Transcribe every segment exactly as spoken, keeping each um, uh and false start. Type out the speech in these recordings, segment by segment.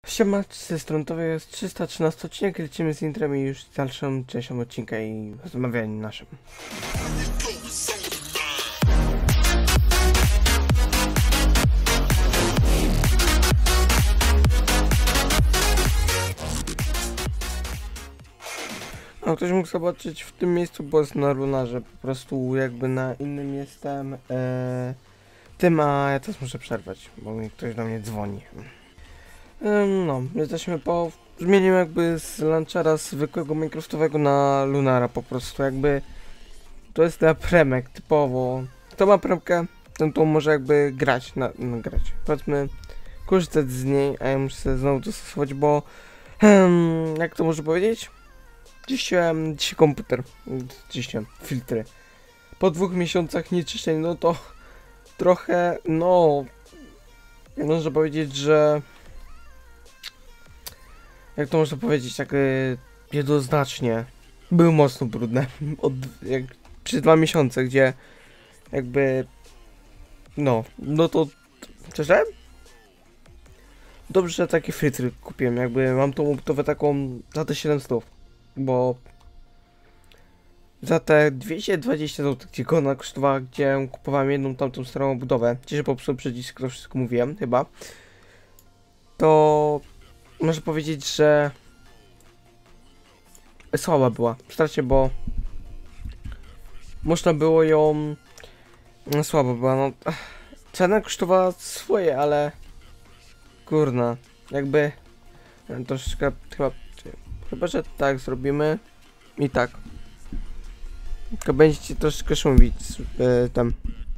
Siema, ze strony to jest trzysta trzynasty odcinek, lecimy z intrem i już dalszą częścią odcinka i rozmawianiem naszym. No, ktoś mógł zobaczyć w tym miejscu, bo jest na lunarze, po prostu jakby na innym jestem e, tym, a ja teraz muszę przerwać, bo mi ktoś do mnie dzwoni. No, jesteśmy po... Zmieniłem jakby z launchera zwykłego minecraftowego na lunara po prostu, jakby... To jest dla premek, typowo. Kto ma premkę, ten tu może jakby grać, na, no grać. Powiedzmy, korzystać z niej, a ja muszę sobie znowu dostosować, bo... Hmm, jak to można powiedzieć? Czyściłem dzisiaj komputer, czyściłem filtry. Po dwóch miesiącach nieczyszczeń, no to... Trochę, no... Można powiedzieć, że... Jak to można powiedzieć, tak yy, jednoznacznie były mocno brudne od jak przez dwa miesiące, gdzie jakby no, no to szczerze dobrze, że takie filtry kupiłem, jakby mam tą budowę taką za te siedemset, bo za te dwieście dwadzieścia złotych, gdzie ona kosztowała, gdzie kupowałem jedną tamtą starą budowę, gdzie się popsuł przycisk, to wszystko mówiłem chyba, to można powiedzieć, że słaba była, strasznie, bo można było ją... No, słaba była, no... Cena kosztowała swoje, ale... Kurna, jakby... Troszeczkę chyba... Chyba, że tak zrobimy i tak. Tylko będziecie troszeczkę szumić yy, tam.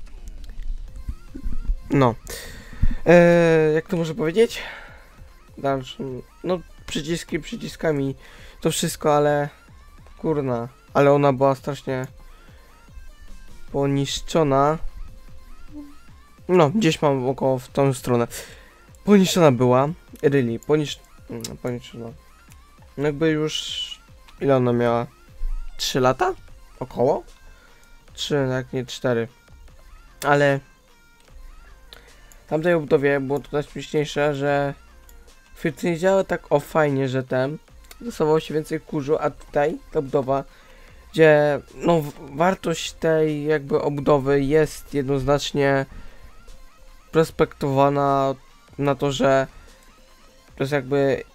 No. Yy, jak to można powiedzieć? Dalszym, no przyciski przyciskami to wszystko, ale kurna, ale ona była strasznie poniszczona. No, gdzieś mam około w tą stronę. Poniszczona była, really, ponisz... No, poniszczona. No jakby już... Ile ona miała? trzy lata? Około? trzy, jak nie cztery. Ale... Tamtej budowie było to najśmieszniejsze, że filtry nie działa tak o fajnie, że ten dostawało się więcej kurzu, a tutaj ta budowa, gdzie no wartość tej jakby obudowy jest jednoznacznie prospektowana na to, że to jest jakby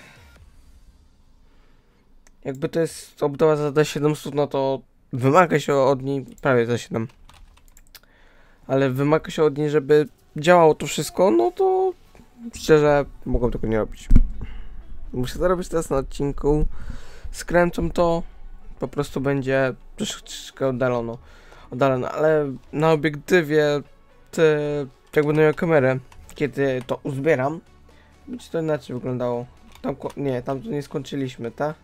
jakby to jest obudowa za D siedemset, no to wymaga się od niej prawie za siedem, ale wymaga się od niej, żeby działało to wszystko, no to szczerze, mogą tego nie robić. Muszę to robić teraz na odcinku. Skręcą to, po prostu będzie troszeczkę oddalono, oddalone, ale na obiektywie, te, jak będę miał kamerę, kiedy to uzbieram, będzie to inaczej wyglądało. Tam, nie, tam to nie skończyliśmy, tak?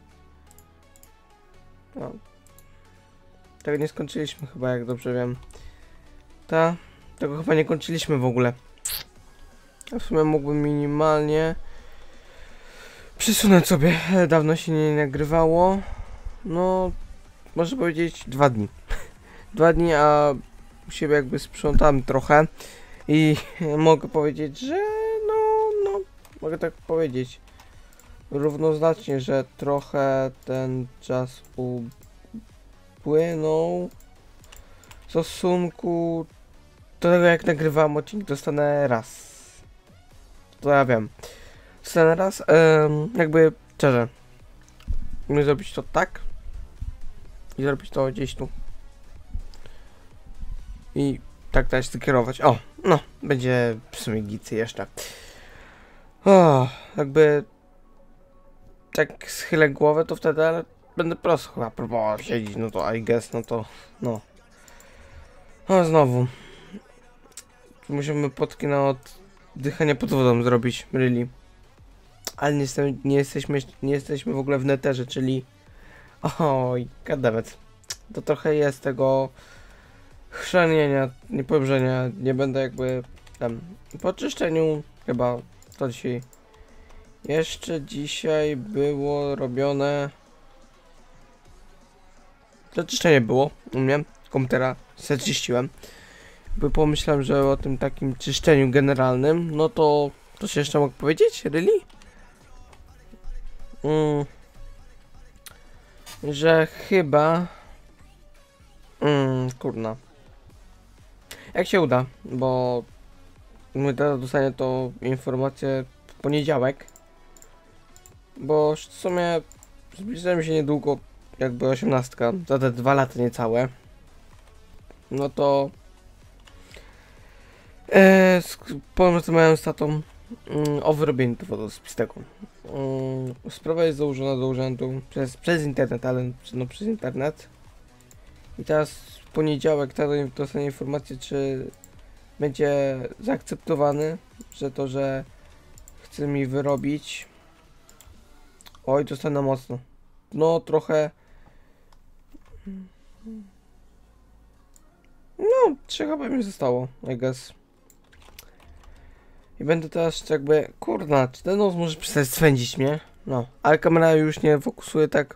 No. Tego nie skończyliśmy chyba, jak dobrze wiem. Ta, tego chyba nie kończyliśmy w ogóle. A w sumie mógłbym minimalnie przesunąć sobie. Dawno się nie nagrywało. No, można powiedzieć dwa dni. Dwa dni, a u siebie jakby sprzątam trochę. I mogę powiedzieć, że no, no, mogę tak powiedzieć równoznacznie, że trochę ten czas upłynął w stosunku do tego, jak nagrywam odcinek. Dostanę raz. To ja wiem. Dostanę raz, um, jakby szczerze. Mogę zrobić to tak. I zrobić to gdzieś tu. I tak też skierować. O, no, będzie w sumie gicy jeszcze. O, jakby tak schylę głowę, to wtedy ale będę prosto chyba próbował siedzieć, no to I guess, no to, no. O, znowu. Musimy potki na oddychanie pod wodą zrobić, really. Ale nie, jestem, nie, jesteśmy, nie jesteśmy w ogóle w neterze, czyli... Oj, gadawec. To trochę jest tego chrzanienia, niepobrzenia. Nie będę jakby tam po czyszczeniu chyba to dzisiaj. Jeszcze dzisiaj było robione. To czyszczenie było u mnie. Komputera se czyściłem. By pomyślałem, że o tym takim czyszczeniu generalnym, no to to się jeszcze mogę powiedzieć? Really? mm, że chyba... Mm, kurna. Jak się uda, bo mój tata dostanie to informację w poniedziałek. Bo w sumie zbliżamy się niedługo, jakby osiemnastka, za te dwa lata niecałe. No to... E, porozmawiałem z tatą mm, o wyrobieniu dowodu z pisteką. Mm, sprawa jest założona do urzędu przez, przez internet, ale no przez internet. I teraz w poniedziałek tato dostanie informację, czy będzie zaakceptowany, że to, że chce mi wyrobić. Oj, dostanę mocno. No, trochę... No, trzy chyba mi zostało, I guess. I będę teraz jakby... Kurna, czy ten nos może przestać swędzić mnie? No, ale kamera już nie fokusuje tak.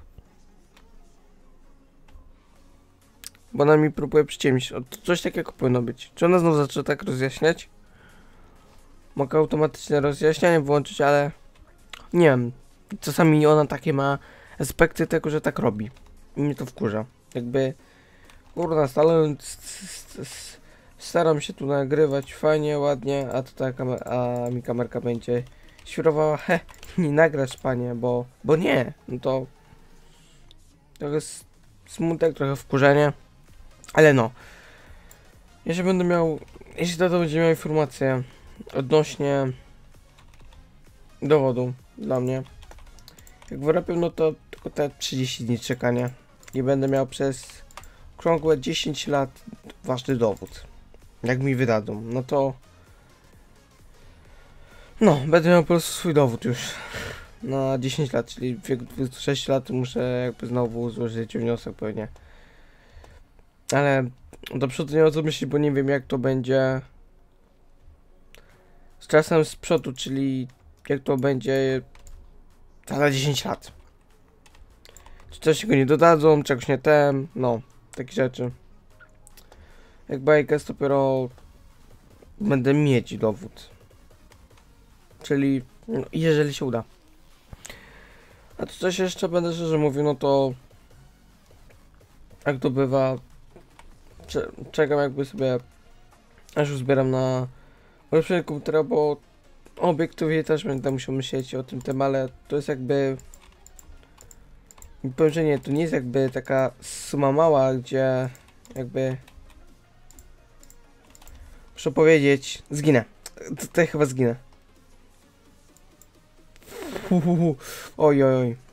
Bo ona mi próbuje przyciemnić. O, to coś takiego powinno być. Czy ona znowu zaczyna tak rozjaśniać? Mogę automatyczne rozjaśnianie włączyć, ale... Nie wiem. Czasami ona takie ma aspekty tego, że tak robi. I mnie to wkurza. Jakby... Kurna, stale... Staram się tu nagrywać fajnie, ładnie, a tutaj kamer a mi kamerka będzie świrowała. He, nie nagrasz, panie, bo... Bo nie. No to... To jest smutek, trochę wkurzenie. Ale no. Jeśli będę miał... Jeśli tato będzie miał informację odnośnie dowodu dla mnie, jak wyrobię, no to tylko te trzydzieści dni czekania i będę miał przez okrągłe dziesięć lat ważny dowód. Jak mi wydadzą, no to no, będę miał po prostu swój dowód już na dziesięć lat, czyli w wieku dwudziestu sześciu lat muszę jakby znowu złożyć wniosek pewnie. Ale do przodu nie o co myśleć, bo nie wiem jak to będzie z czasem z przodu, czyli jak to będzie za dziesięć lat. Czy coś go nie dodadzą, czegoś nie tem, no, takie rzeczy. Jak bajka jest dopiero będę mieć dowód. Czyli no, jeżeli się uda. A to coś jeszcze będę szczerze mówił, no to jak to bywa, czekam jakby sobie aż uzbieram na ulepszenie komputera, bo obiektywie też będę musiał myśleć o tym temacie, ale to jest jakby... Powiem, że nie, to nie jest jakby taka suma mała, gdzie jakby... Muszę powiedzieć, zginę. Tutaj chyba zginę. Uhuhu. Oj, oj, oj.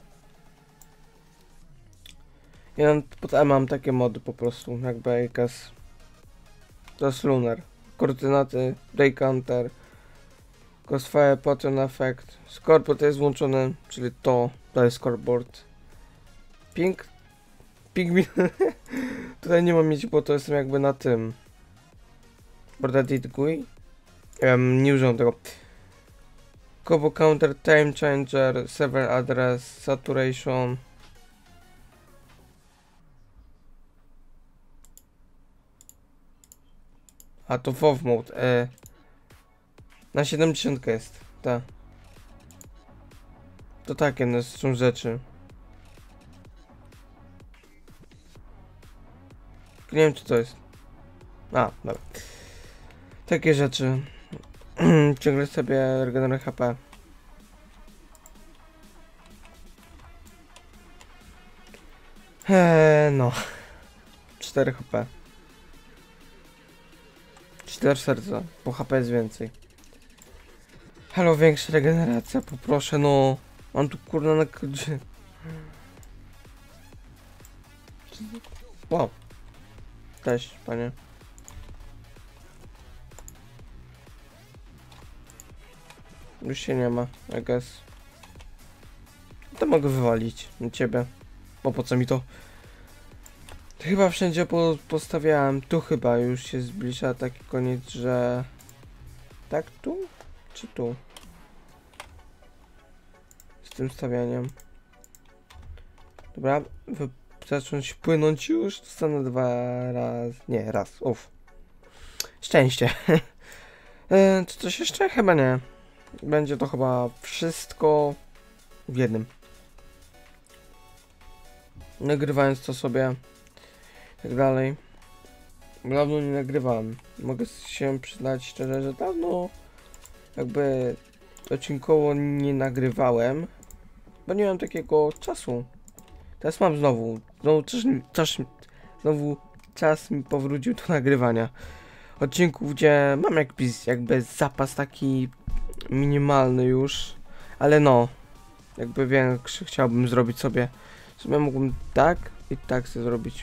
Ja mam, pod E mam takie mody po prostu, jakby jakaś... To jest Lunar. Koordynaty, Day Counter, Crossfire, Pattern Effect. Scoreboard jest włączony, czyli to, to jest scoreboard. Pink... Pingwin... Tutaj nie mam mieć, bo to jestem jakby na tym. Bordated G U I. Um, nie używam tego. Combo Counter, Time Changer, Server Address, Saturation. A to WoW Mode. E. Na siedemdziesiąt jest. Tak. To takie no, są rzeczy. Nie wiem, czy to jest. A, dobra. Takie rzeczy. Ciągle sobie regeneruję H P. Eee, no. cztery H P. cztery serca, bo H P jest więcej. Halo, większa regeneracja, poproszę, no. Mam tu kurna na kodzie. Wow. Cześć, panie. Już się nie ma, I guess. To mogę wywalić na ciebie. Bo po co mi to? To chyba wszędzie po postawiałem. Tu chyba już się zbliża taki koniec, że... Tak tu? Czy tu? Z tym stawianiem. Dobra, wy zacząć płynąć już. Dostanę dwa razy. Nie, raz. Uff. Szczęście. e, czy coś jeszcze? Chyba nie. Będzie to chyba wszystko. w jednym. Nagrywając to sobie, tak dalej. Dawno nie nagrywałem. Mogę się przyznać szczerze, że dawno jakby odcinkowo nie nagrywałem, bo nie mam takiego czasu. Teraz mam znowu, znowu czas, czas, znowu czas mi powrócił do nagrywania odcinków, gdzie mam jakby, jakby zapas taki minimalny już, ale no, jakby większy chciałbym zrobić sobie. W sumie mógłbym tak i tak sobie zrobić.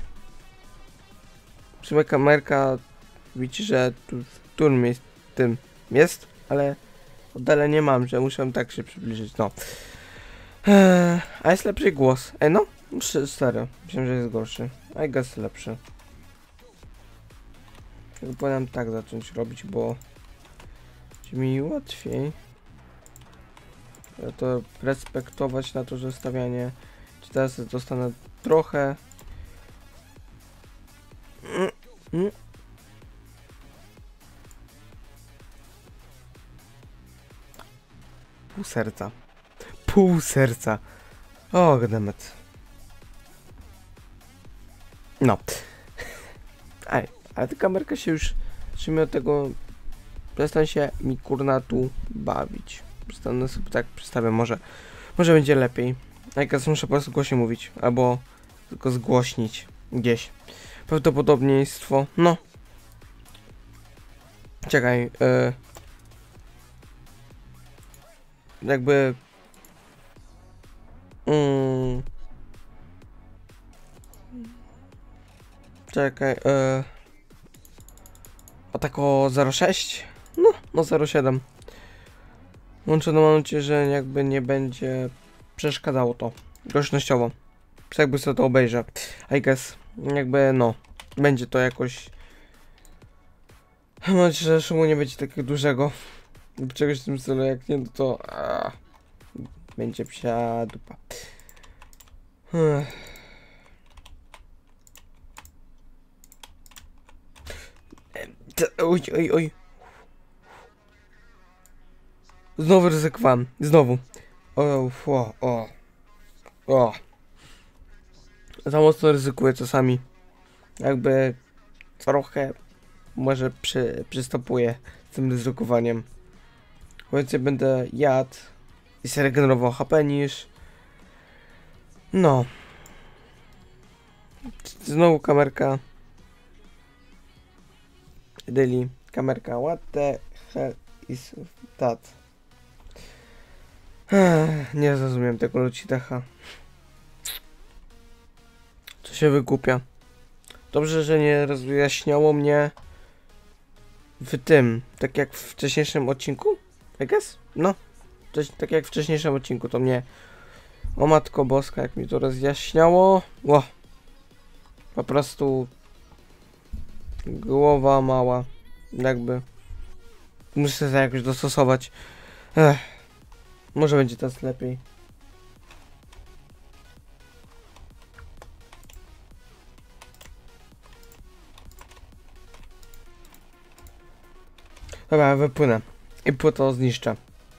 W sumie kamerka, widzicie, że tu w którym miejscu tym jest, ale oddalenie mam, że muszę tak się przybliżyć, no. Eee, a jest lepszy głos. Ej, no, serio, myślałem, że jest gorszy. A jest lepszy. Chyba powinienem tak zacząć robić, bo będzie mi łatwiej to respektować na to, że stawianie. Czy teraz dostanę trochę. Mm, mm. Pół serca. Pół serca. O, goddammit. No. Aj, ale ta kamerka się już trzyma od tego. Przestań się mi kurna tu bawić. Przestanę sobie tak przedstawię, może. Może będzie lepiej. Jak ja muszę po prostu głośniej mówić. Albo tylko zgłośnić gdzieś. Prawdopodobieństwo. No. Czekaj. Yy. Jakby. Mm. Czekaj. Yy. O tak o zero sześć? No, no zero siedem. Łączone, mam nadzieję, że jakby nie będzie przeszkadzało to głośnościowo. Jakby sobie to obejrzę. I guess. Jakby no. Będzie to jakoś. Mam nadzieję, że szumu nie będzie takiego dużego. Lub czegoś w tym stylu, jak nie, no to a, będzie psia dupa. Hmm. Oj, oj, oj. Znowu ryzykowałem. Znowu. O, o, o. O. Za mocno ryzykuję czasami. Jakby trochę może przy, przystopuję z tym ryzykowaniem. Więcej będę jadł i się regenerował H P niż. No. Znowu kamerka. Daily. Kamerka. What the hell is that? Ech, nie zrozumiem tego Logitecha. Co się wygłupia. Dobrze, że nie rozjaśniało mnie w tym, tak jak w wcześniejszym odcinku? I guess? No. Tak jak w wcześniejszym odcinku, to mnie. O matko boska, jak mi to rozjaśniało. Ło. Po prostu. Głowa mała. Jakby. Muszę się jakoś dostosować. Ech. Może będzie teraz lepiej. Dobra, wypłynę. I płytę zniszczę.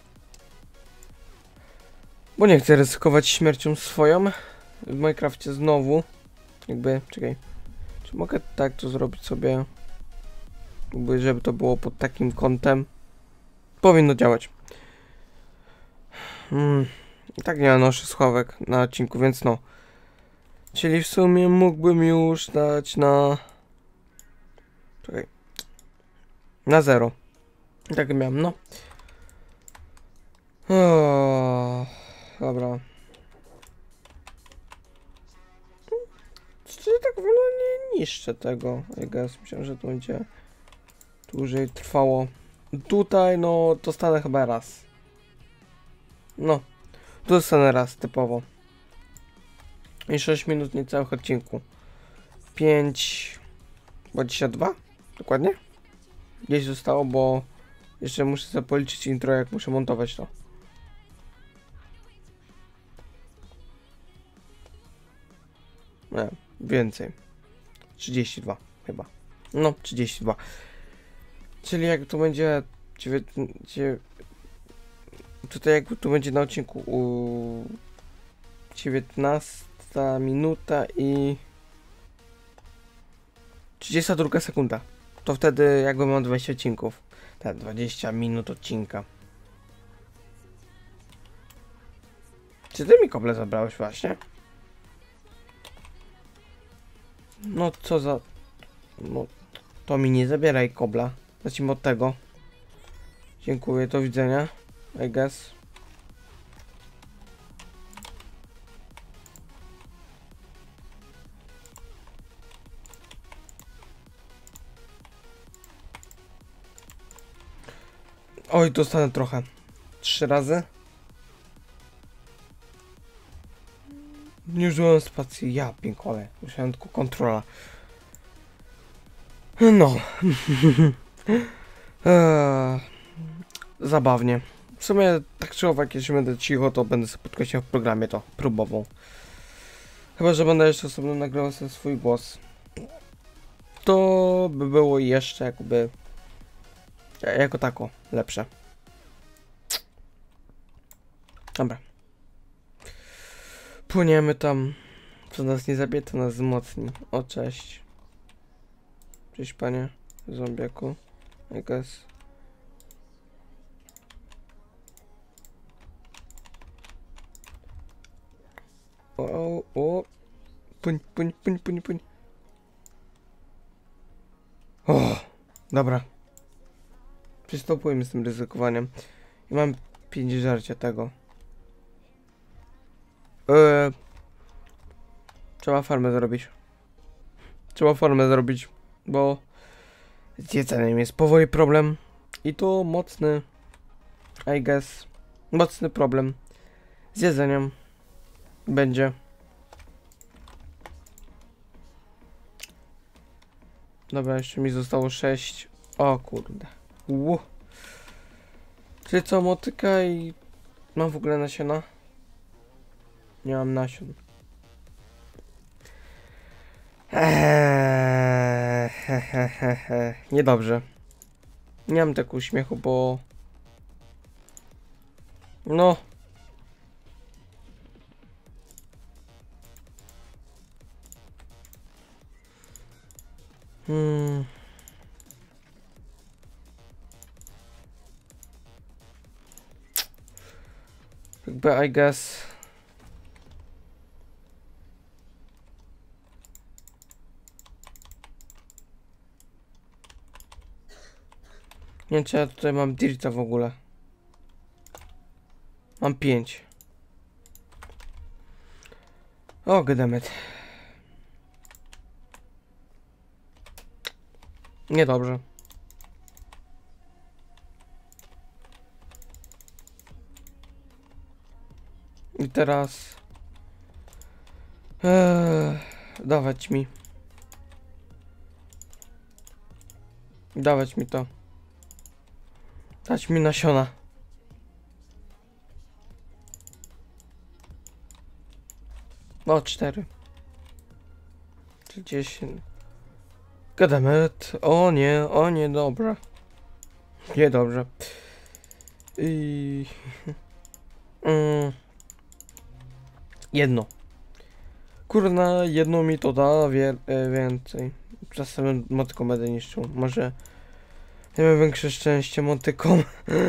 Bo nie chcę ryzykować śmiercią swoją. W Minecrafcie znowu. Jakby, czekaj. Czy mogę tak to zrobić sobie? Jakby, żeby to było pod takim kątem. Powinno działać. Hmm. I tak nie noszę słuchawek na odcinku, więc no. Czyli w sumie mógłbym już dać na... Czekaj. Na zero. Tak miałem, no. O, dobra. Czy tak w ogóle nie niszczę tego? I guess. Myślałem, że to będzie dłużej trwało. Tutaj, no, dostanę chyba raz. No. Dostanę raz, typowo. I sześć minut niecałych odcinku. pięć... dwadzieścia dwa? Dokładnie? Gdzieś zostało, bo jeszcze muszę sobie policzyć intro, jak muszę montować to. Nie, więcej. trzydzieści dwa chyba. No, trzydzieści dwa. Czyli jak to będzie Tutaj jakby tu będzie na odcinku u dziewiętnasta minuta i trzydziesta druga sekunda. To wtedy jakby mam dwadzieścia odcinków. Tak, dwadzieścia minut odcinka. Czy ty mi koble zabrałeś właśnie? No co za... No, to mi nie zabieraj kobla. Zacznijmy od tego. Dziękuję, do widzenia. I guess. Oj, dostanę trochę. Trzy razy. Nie użyłem spacji. Ja piękole. Musiałem tylko kontrola. No. eee, zabawnie. W sumie tak czy owak, jeśli będę cicho, to będę sobie podkreślał w programie to próbował. Chyba że będę jeszcze osobno nagrywał sobie swój głos. To by było jeszcze jakby... Jako tako. Lepsze. Dobra. Płyniemy tam. Co nas nie zabije, to nas wzmocni. O, cześć. Cześć, panie zombiaku. I guess. O, o, o. Płyń, płyń, płyń, płyń, płyń. O, dobra. Przystępujemy z tym ryzykowaniem. I mam pięć żarcia tego. Eee, trzeba farmę zrobić. Trzeba farmę zrobić, bo z jedzeniem jest powoli problem. I to mocny, I guess, mocny problem z jedzeniem będzie. Dobra, jeszcze mi zostało sześć. O kurde. Ło. Czyli co, motyka i... Mam w ogóle nasiona? Nie mam nasion. Eee, he, he, he, he. Niedobrze. Nie mam tego uśmiechu, bo... No. Hmm. Jakby, I guess... Nie wiem, czy ja tutaj mam dirta w ogóle. Mam pięć. O, goddammit. Niedobrze. I teraz... Eee, dawać mi. Dawać mi to. Dać mi nasiona. O, cztery. Czy dziesięć. Goddammit. O nie, o nie, dobra. Nie dobrze. I... mm. Jedno. Kurna, jedno mi to da wie, e, więcej. Czasem motyką będę niszczył. Może... Ja mam większe szczęście motyką.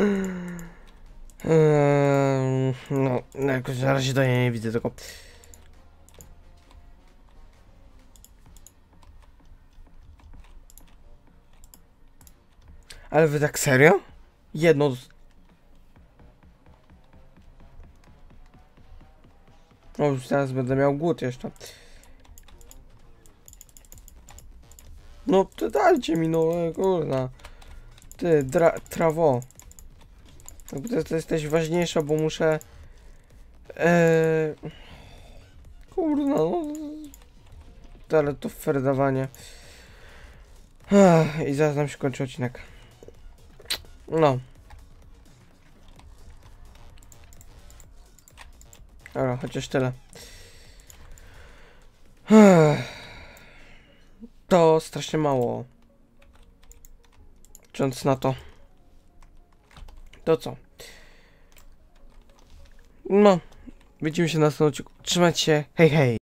eee, no, jakoś na razie to ja nie widzę tego. Ale wy tak serio? Jedno... O, już teraz będę miał głód jeszcze. No, to dajcie mi, no, kurna. Ty, dra trawo. Jakby to, to jesteś ważniejsza, bo muszę... Eee... Kurna, no... Ale to ferdawanie. I zaraz nam się kończy odcinek. No. Dobra, chociaż tyle. To strasznie mało. Licząc na to. To co? No, widzimy się na następnym odcinku. Trzymajcie się, hej hej!